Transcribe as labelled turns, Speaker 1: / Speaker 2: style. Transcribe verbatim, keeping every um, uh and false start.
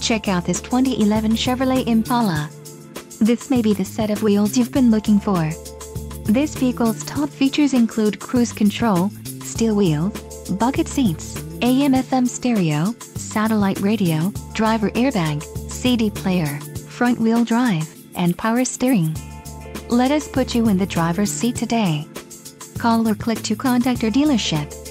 Speaker 1: Check out this twenty eleven Chevrolet Impala. This may be the set of wheels you've been looking for. This vehicle's top features include cruise control, steel wheels, bucket seats, A M F M stereo, satellite radio, driver airbag, C D player, front-wheel drive, and power steering. Let us put you in the driver's seat today. Call or click to contact our dealership.